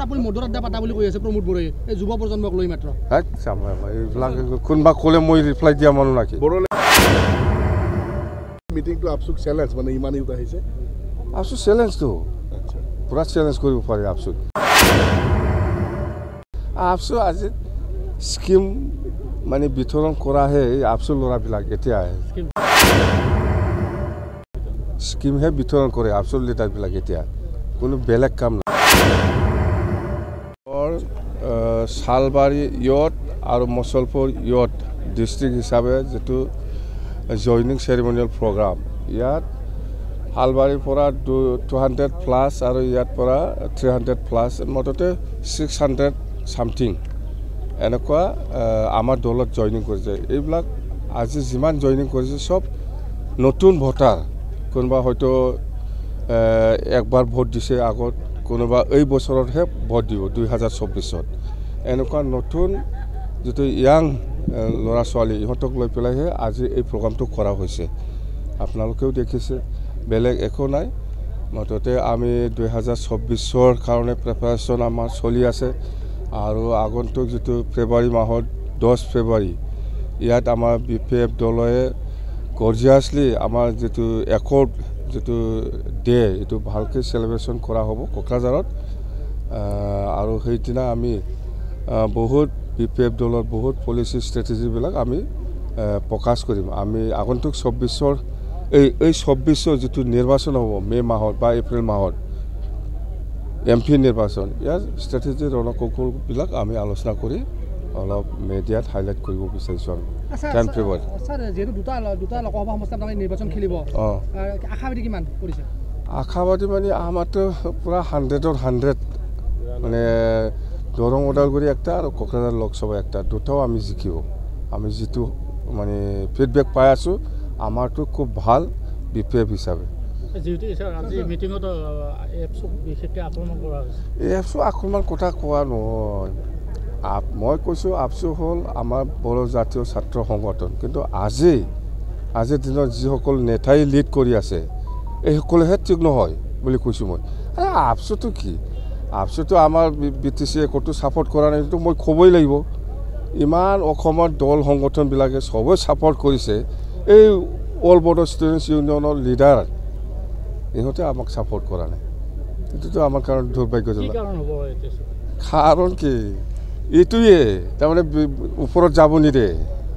আপুনি মদৰ আড্ডা পাতা বুলি কৈ আছে প্ৰমোদ বড়োৱে এই যুৱ প্ৰজন্মক লৈ মাত্ৰ এইবিলাক কোনোবা ক'লে মই ৰিপ্লাই দিয়া মানুহ নাকি মিটিংটো আপসুক চ্যালেঞ্জ মানে ইমান ইউত আহিছে আপসুক চ্যালেঞ্জটো পুৰা চ্যালেঞ্জ কৰিব পাৰি আপসুক আপসু আজি স্কিম মানে বিতৰণ কৰাহে আপসু ল'ৰাবিলাক এতিয়া স্কিমহে বিতৰণ কৰে আপসু লিডাৰবিলাক এতিয়া কোনো বেলেগ কাম নাই শালবাৰী ইয়ত আৰু মছলপুৰ ইয়ত ডিষ্ট্ৰিক্ট হিচাপে যেটো জয়নিং সেৰেমনিয়েল প্ৰগ্ৰাম ইয়াত শালবাৰীৰ পৰা 200 প্লাস আৰু ইয়াত পৰা 300 প্লাস মততে 600 সামথিং এনেকুৱা আমাৰ দলত জয়নিং কৰিছে এইবিলাক আজি যিমান জয়নিং কৰিছে সব নতুন ভোটাৰ কোনোবা হয়তো একবাৰ ভোট দিছে আগত কোনোবা এই বছৰতহে ভোট দিব 2024ত এনেকুৱা নতুন যেটো ইয়াং ল'ৰা ছোৱালী ইহঁতক লৈ পেলাইহে আজি এই প্ৰগ্ৰামটো কৰা হৈছে আপোনালোকেও দেখিছে বেলেগ একো নাই মততে আমি 2024ৰ কাৰণে প্ৰিপাৰেচন আমাৰ চলি আছে আৰু আগন্তুক যেটো ফেব্ৰুৱাৰী মাহত 10 ফেব্ৰুৱাৰী ইয়াত আমাৰ বিপিএফ দলয়ে গৰ্জিয়াছলি আমাৰ যেটো একৰ্ড যেটো ডে এটো ভালকে সেলিব্ৰেশন কৰা হ'ব কোকৰাঝাৰত আৰু সেইদিনা আমি বহুত বিপিএফ দলৰ বহুত পলিসি ষ্ট্ৰেটেজি বিলাক আমি প্ৰকাশ কৰিম আমি আগন্তুক 24ৰ এই 24ৰ যেটো নিৰ্বাচন হ'ব মে মাহত বা এপ্ৰিল মাহত এমপি নিৰ্বাচন ইয়াৰ ষ্ট্ৰেটেজি ৰণকৌশল বিলাক আমি আলোচনা কৰি অলপ মিডিয়াত হাইলাইট কৰিব বিচাৰিছো আমি 10 ফেব্ৰুৱাৰী স্যাৰ যেটো দুটা লোকসভা সমষ্টিত আপুনি নিৰ্বাচন খেলিব আশাবাদী কিমান কৰিছে আশাবাদী মানে আমাৰটো পুৰা 100ৰ 100 মানে দৰং ওদালগুৰি একটা আৰু কোকৰাঝাৰ লোকসভা একটা দুটাও আমি জিকিব আমি যেটো মানে ফিডব্যাক পাই আছো আমাৰটো খুব ভাল বিপিএফ হিচাপে যেটো স্যাৰ আজি মিটিংত এপছক বিশেষকৈ আক্ৰমণ কৰা হৈছে এপছক আক্ৰমণ কথা কোৱা নহয় মই কৈছো আপসু হল আমাৰ বড়ো জাতীয় ছাত্ৰ সংগঠন কিন্তু আজিৰ দিনত যিসকল নেতাই লিড কৰি আছে এই সকলেহে ঠিক নহয় বুলি কৈছো মই আপসুটো কি আপসুটো আমাৰ বিটিসি কটো সাপোৰ্ট কৰা নাই তো মই খবই লাগিব ইমান অসমৰ দল সংগঠন বিলাকে সবে সাপোৰ্ট কৰিছে এই অল বডো ষ্টুডেন্টস ইউনিয়নৰ লিডাৰ ইহঁতে আমাক সাপোৰ্ট কৰা নাই এটো আমাৰ কাৰণ দুৰ্ভাগ্যজনক কি কাৰণ হ'ব এতে কাৰণ কি ইটোয়ে তাৰমানে ওপৰত যাব নিদে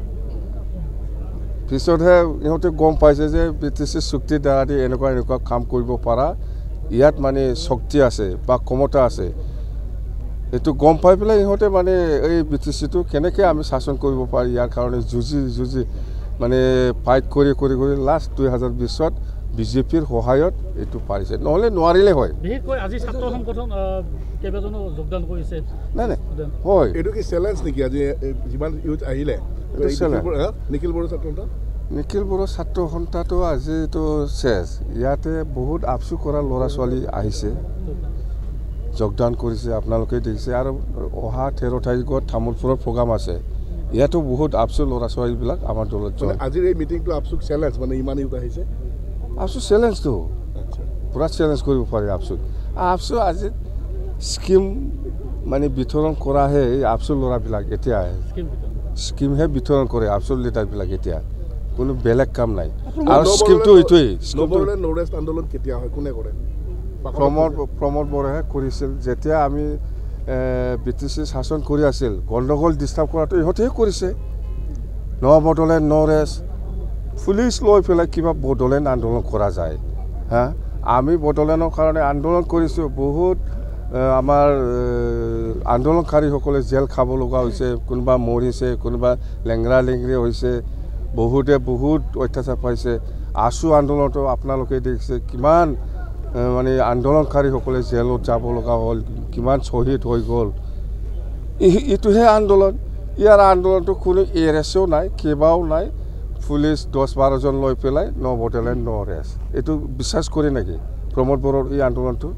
পিছতহে ইহঁতে গম পাইছে যে বিটিসি চুক্তিৰ দ্বাৰা দি এনেকুৱা কাম কৰিব পাৰা ইয়াত মানে শক্তি আছে বা ক্ষমতা আছে এটো গম পাই পেলাই ইহঁতে মানে এই বিটিসিটো কেনেকৈ আমি শাসন কৰিব পাৰি ইয়াৰ কাৰণে যুজি মানে ফাইট কৰি লাষ্ট 2020ত বিজেপিৰ সহায়ত এটো পাৰিছে নহলে নোৱাৰিলে হয় বিশেষকৈ আজি ছাত্ৰ সংগঠন কেইবাজনো যোগদান কৰিছে নাই হয় এটো কি চ্যালেঞ্জ নেকি আজি যিমান ইউথ আহিলে নিখিল বড়ো ছাত্ৰ সন্থাটো আজি তো শেষ ইয়াতে বহুত আপসু কৰা ল'ৰা ছোৱালী আহিছে যোগদান কৰিছে আপোনালোকে দেখিছে আৰু অহা 13 তাৰিখত তামুলপুৰৰ প্ৰগ্ৰাম আছে ইয়াতো বহুত আপসু ল'ৰা ছোৱালীবিলাক আমাৰ দলত আজিৰ এই মিটিংটো আপসুক চ্যালেঞ্জ মানে ইমান ইউত আহিছে আপসু চ্যালেঞ্জটো পুৰা চ্যালেঞ্জ কৰিব পাৰি আপসু আজি স্কিম মানে বিতৰণ কৰাহে আপসু ল'ৰাবিলাক এতিয়া স্কিমহে বিতৰণ কৰে আপসু লিডাৰবিলাক এতিয়া কোনো বেলেগ কাম নাই আৰু স্কিমটো এইটোই নৰেষ্ট আন্দোলন কেতিয়া হয় কোনে কৰে প্ৰমোদ বড়োহে কৰিছিল যেতিয়া আমি বিটিসি শাসন কৰি আছিল গণ্ডগোল ডিস্টাৰ্ব কৰাটো ইহঁতেহে কৰিছে বডোলেণ্ড নৰেষ্ট পুলিচ লৈ পেলাই কিবা বডোলেণ্ড আন্দোলন কৰা যায় আমি বডোলেণ্ডৰ কাৰণে আন্দোলন কৰিছো বহুত আমাৰ আন্দোলনকাৰীসকলে জেল খাব লগা হৈছে কোনোবা মৰিছে কোনোবা লেংৰা লেংৰি হৈছে বহুত অত্যাচাৰ পাইছে আশু আন্দোলনটো আপোনালোকে দেখিছে কিমান মানে আন্দোলনকাৰীসকলে জেলত যাব লগা হ'ল কিমান শহীদ হৈ গ'ল ইটোহে আন্দোলন ইয়াৰ আন্দোলনটো কোনো এৰেছো নাই কেবাও নাই পুলিচ 10-12 জন লৈ পেলাই বডোলেণ্ড নৰেষ্ট এটো বিশ্বাস কৰে নেকি প্ৰমোদ বড়োৰ এই আন্দোলনটো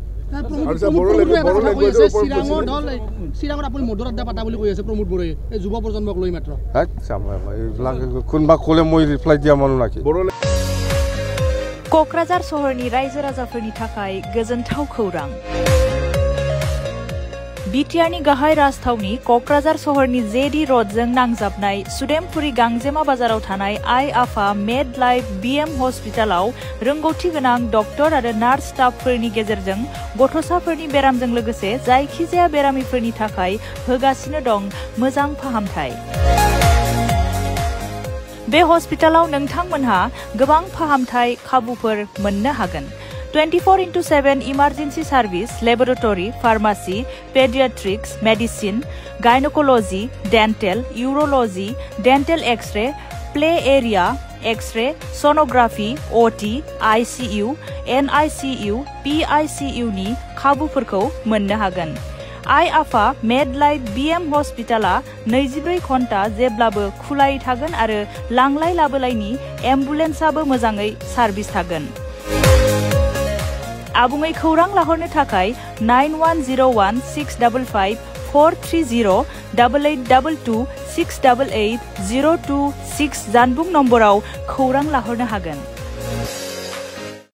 চিৰাঙত আপুনি মদৰ আড্ডা পাতা বুলি কৈ আছে প্ৰমোদ বড়োৱে এই যুৱ প্ৰজন্মক লৈ মাত্ৰ এইবিলাক কোনোবা ক'লে মই ৰিপ্লাই দিয়া মানুহ নাকি क'क्राझार सहरनि रायजो राजाफोरनि थाखाय गोजोनथाव खौरां बिटिआरनि गाहाय राजथावनि क'क्राझार सहरनि जेडी र'डजों नांजाबनाय सुदेमपुरी गांजेमा बाजाराव थानाय आइ आफा मेड लाइफ बिएम हस्पिटालाव रोंगौथि गोनां डक्टर आरो नार्स स्टाफफोरनि गेजेरजों गथ'साफोरनि बेरामजों लोगोसे जायखिजाया बेरामिफोरनि थाखाय होगासिनो दं मोजां फाहामथाय। बे हस्पिटालाव नोंथांमोनहा गोबां फाहामथाय खाबुफोर मोननो हागोन। 24/7 emergency service, laboratory, pharmacy, paediatrics, medicine, gynaecology, dental, urology, dental X-ray, play area, X-ray, sonography, OT, ICU, NICU, PICU नि खाबुफोरखौ मोननो हागोन। आइ आफा मेड लाइफ बिएम हस्पिटाला 24 घन्टा जेब्लाबो खुलायै थागोन आरो लांलाय लाबोलायनि एम्बुलेन्सआबो मोजाङै सार्भिस थागोन। आबुङै खौरां लाहरनो थाखाय 9101 655 430 8822 688 026 जानबुं नम्बराव खौरां लाहरनो हागोन।